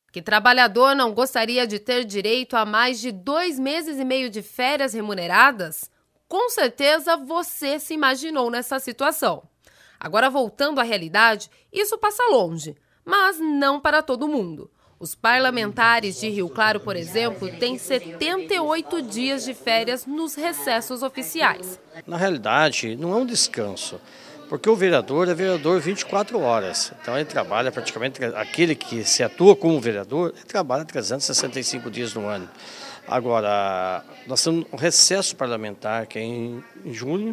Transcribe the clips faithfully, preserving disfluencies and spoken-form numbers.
Que trabalhador não gostaria de ter direito a mais de dois meses e meio de férias remuneradas? Com certeza você se imaginou nessa situação. Agora, voltando à realidade, isso passa longe, mas não para todo mundo. Os parlamentares de Rio Claro, por exemplo, têm setenta e oito dias de férias nos recessos oficiais. Na realidade, não é um descanso, porque o vereador é vereador vinte e quatro horas. Então ele trabalha praticamente, aquele que se atua como vereador, ele trabalha trezentos e sessenta e cinco dias no ano. Agora, nós temos um recesso parlamentar que é em junho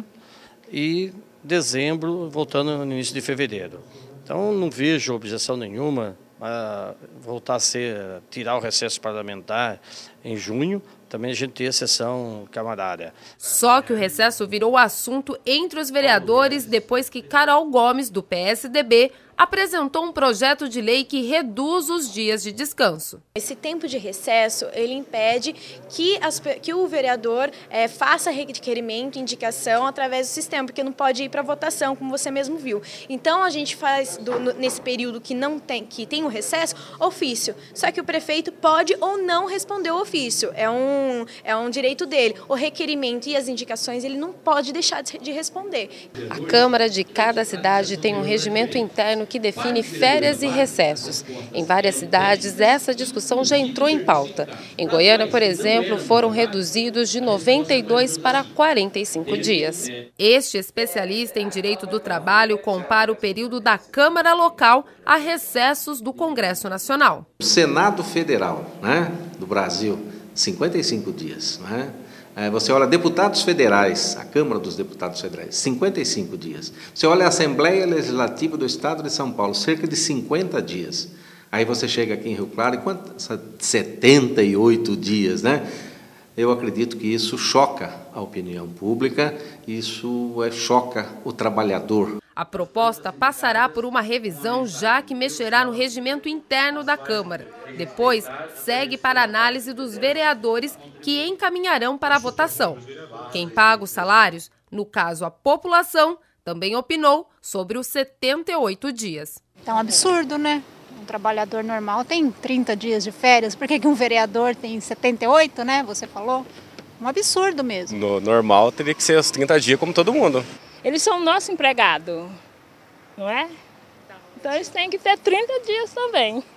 e dezembro, voltando no início de fevereiro. Então não vejo objeção nenhuma a voltar a ser, tirar o recesso parlamentar em junho, também a gente ter a sessão camarária. Só que o recesso virou assunto entre os vereadores depois que Carol Gomes, do P S D B, apresentou um projeto de lei que reduz os dias de descanso. Esse tempo de recesso, ele impede que, as, que o vereador é, faça requerimento, indicação através do sistema, porque não pode ir para votação, como você mesmo viu. Então a gente faz, do, no, nesse período que não tem, que tem o recesso, ofício. Só que o prefeito pode ou não responder o ofício, é um, é um direito dele. O requerimento e as indicações, ele não pode deixar de, de responder. A Câmara de cada cidade tem um regimento interno que define férias e recessos. Em várias cidades, essa discussão já entrou em pauta. Em Goiânia, por exemplo, foram reduzidos de noventa e dois para quarenta e cinco dias. Este especialista em direito do trabalho compara o período da Câmara local a recessos do Congresso Nacional. O Senado Federal, né, do Brasil, cinquenta e cinco dias, né? Você olha deputados federais, a Câmara dos Deputados Federais, cinquenta e cinco dias. Você olha a Assembleia Legislativa do Estado de São Paulo, cerca de cinquenta dias. Aí você chega aqui em Rio Claro, e quanto? setenta e oito dias, né? Eu acredito que isso choca a opinião pública, isso é, choca o trabalhador. A proposta passará por uma revisão, já que mexerá no regimento interno da Câmara. Depois, segue para a análise dos vereadores, que encaminharão para a votação. Quem paga os salários, no caso a população, também opinou sobre os setenta e oito dias. É um absurdo, né? Um trabalhador normal tem trinta dias de férias, por que que um vereador tem setenta e oito, né? Você falou? Um absurdo mesmo. No normal teria que ser os trinta dias como todo mundo. Eles são nosso empregado, não é? Então eles têm que ter trinta dias também.